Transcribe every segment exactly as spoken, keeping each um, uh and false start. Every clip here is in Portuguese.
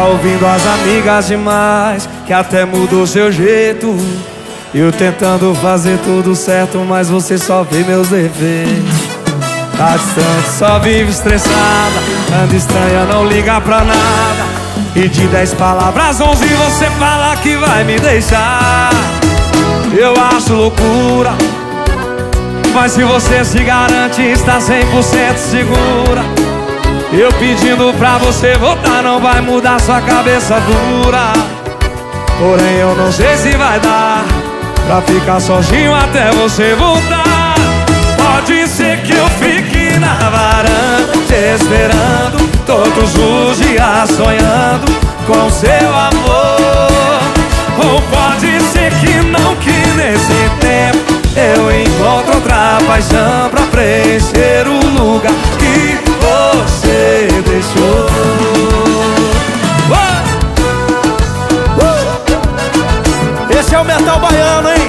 ouvindo as amigas demais, que até mudou seu jeito. Eu tentando fazer tudo certo, mas você só vê meus defeitos. Tá distante, só vive estressada, anda estranha, não liga pra nada. E de dez palavras, onze você fala que vai me deixar. Eu acho loucura, mas se você se garante, está cem por cento segura. Eu pedindo pra você voltar, não vai mudar sua cabeça dura. Porém eu não sei se vai dar pra ficar sozinho até você voltar. Pode ser que eu fique na varanda te esperando todos os dias, sonhando com seu amor. Ou pode ser que não, que nesse tempo eu encontro outra paixão pra preencher o lugar que você deixou. uh! Uh! Esse é o metal baiano, hein?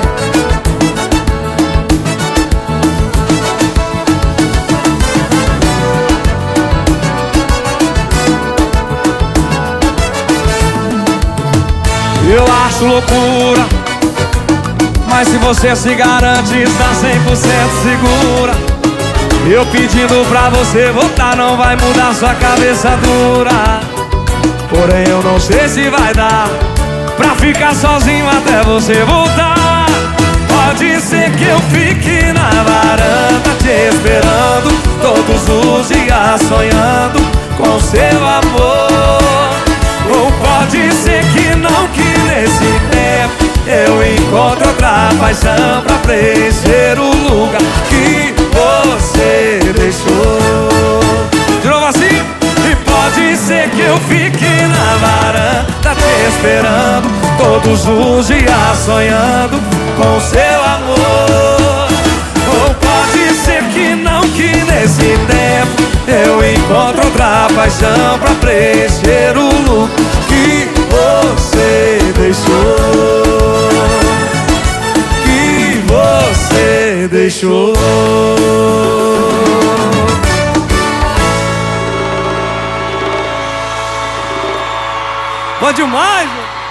Eu acho loucura, mas se você se garante, está cem por cento segura. Eu pedindo pra você voltar, não vai mudar sua cabeça dura. Porém eu não sei se vai dar pra ficar sozinho até você voltar. Pode ser que eu fique na varanda te esperando todos os dias, sonhando com seu amor. Ou pode ser que não, que nesse tempo eu encontro outra paixão pra preencher o lugar que você deixou. De novo assim. E pode ser que eu fique na varanda te esperando todos os dias, sonhando com seu amor. Ou pode ser que não, que nesse tempo eu encontro outra paixão pra preencher o lugar que você deixou. Que você deixou. Bom demais, mano.